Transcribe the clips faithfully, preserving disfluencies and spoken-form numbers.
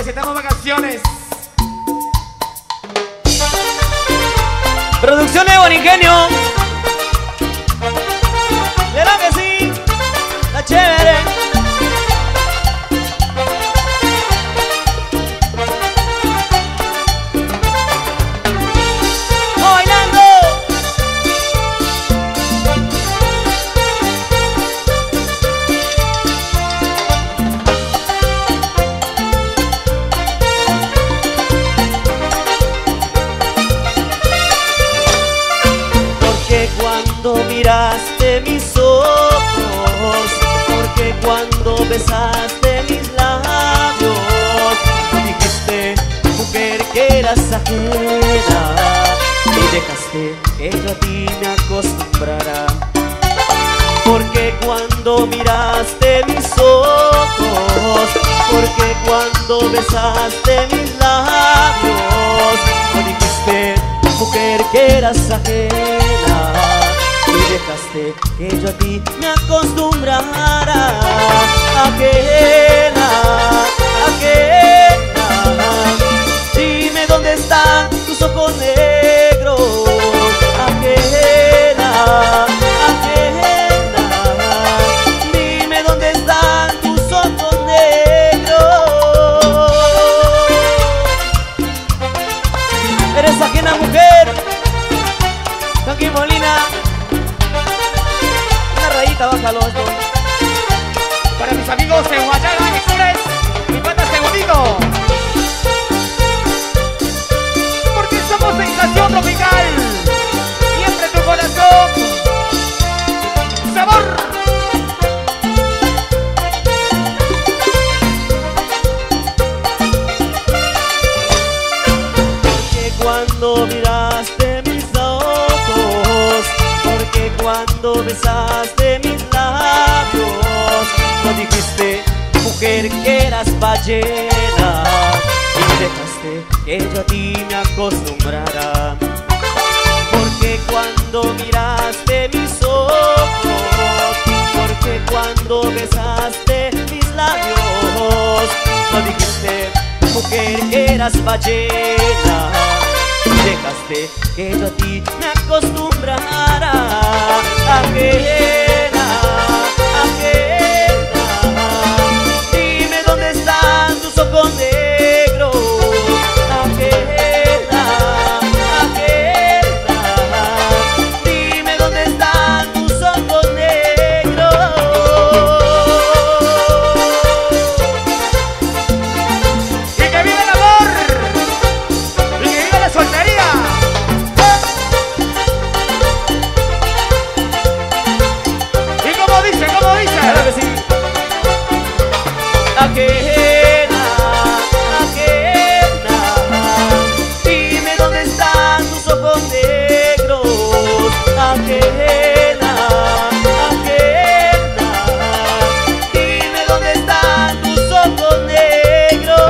presentamos vacaciones. Producción de Buen Ingenio. Verá que sí, está chévere. Bailando. Porque cuando miraste mis ojos, porque cuando besaste mis labios, dijiste, mujer, que eras ajena y dejaste que yo a ti me acostumbrara. Porque cuando miraste mis ojos, porque cuando besaste mis labios, dijiste, mujer, que eras ajena y dejaste que yo a ti me acostumbrara. Ajena, ajena, dime dónde están tus ojos negros. Ajena, ajena, dime dónde están tus ojos negros. Eres ajena, mujer. Aquí Molina, una rayita, bájalo esto. Para mis amigos de Guayana Express, mi pata segundito. Porque somos sensación tropical. Siempre tu corazón. Sabor. Porque cuando miraste mis ojos, porque cuando besaste mis labios, no dijiste, mujer, que eras ballena y dejaste que yo a ti me acostumbrara. Porque cuando miraste mis ojos, porque cuando besaste mis labios, no dijiste, mujer, que eras ballena y dejaste que yo a ti me acostumbrara. Ajena, ajena, dime dónde están tus ojos negros. Ajena, ajena, dime dónde están tus ojos negros. Y que viva el amor. Y que viva la soltería. Y como dice, como dice. Claro que sí. Ajena, ajena, dime dónde están tus ojos negros. Ajena, ajena, dime dónde están tus ojos negros.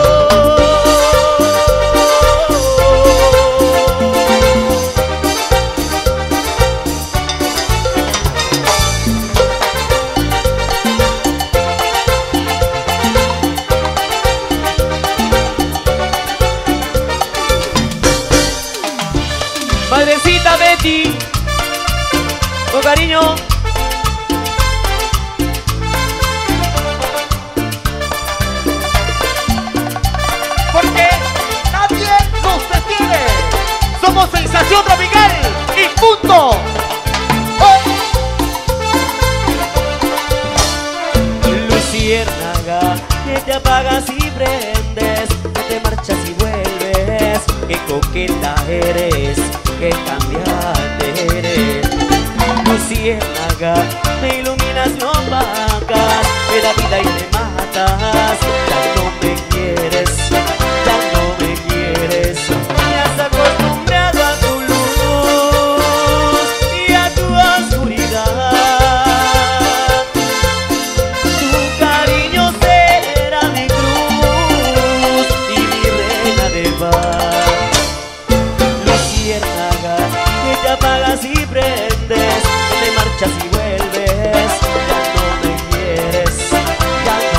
Madrecita Betty, con cariño. Porque nadie nos detiene. Somos sensación tropical y punto. ¡Oh! Luciérnaga, que te apagas y prendes, que te marchas y vuelves, que coqueta eres, que cambiante eres. Luciérnaga, me iluminas, no opacas, me da vida y me matas. Ya no me quieres, ya no me quieres, me has acostumbrado a tu luz y a tu oscuridad. Tu cariño será mi cruz y mi reina de paz. Luciérnaga, que te apagas y prendes, que te marchas y vuelves. Ya no me quieres, ya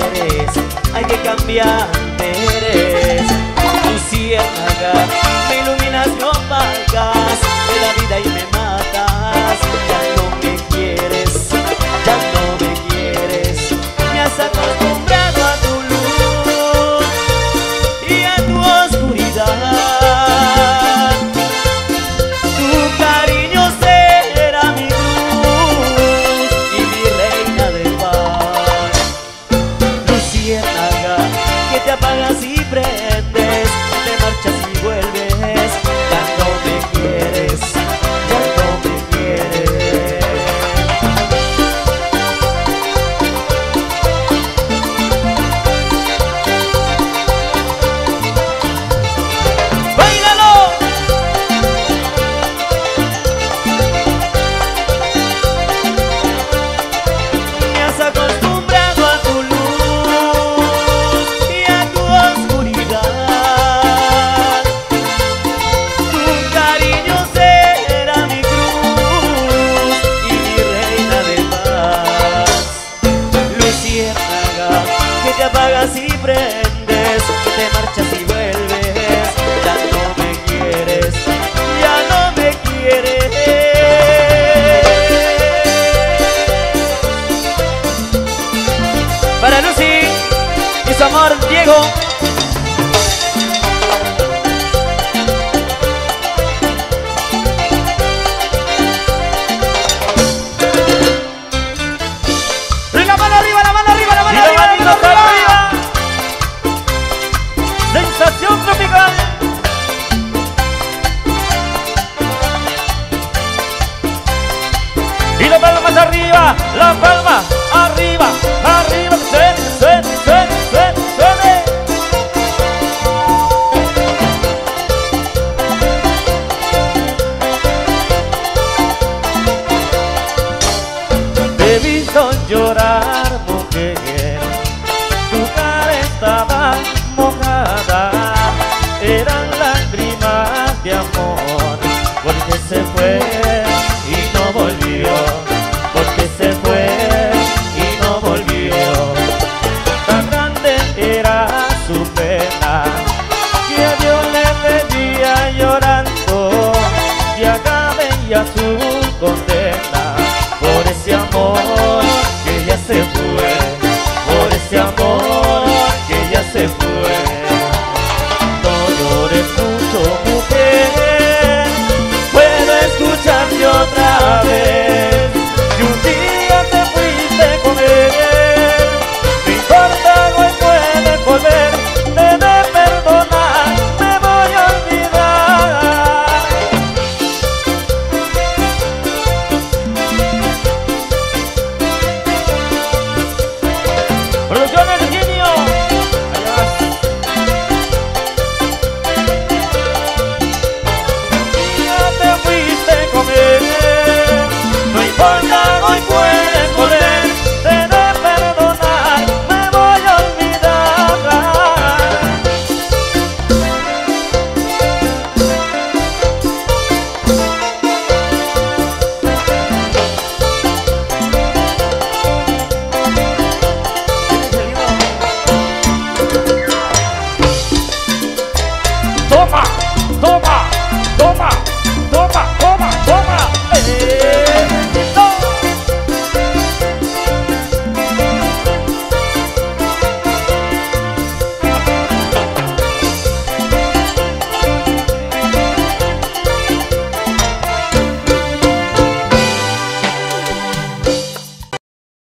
eres, ay qué cambiante eres. Luciérnaga, me iluminas, me opagas de la vida y me matas. Ya no me quieres, ya no me quieres, me has acostumbrado a tu luz y a tu oscuridad. Tu cariño será mi luz y mi reina de paz. Luciérnaga, que te apagas y prendes, te marchas y vuelves, ya no me quieres, ya no me quieres. ¡Báilalo! Me has acostumbrado a tu luz y a tu oscuridad. Tu cariño será mi cruz y mi reina de paz. Luciérnaga, que te apagas y prendes, que te marchas y vuelves, ya no me quieres, ya no me quieres. Para Lucy y su amor Diego. Y la mano arriba, la mano arriba, la mano Y la arriba, la manito mano arriba. arriba. Sensación tropical. Y las palmas arriba, las palmas.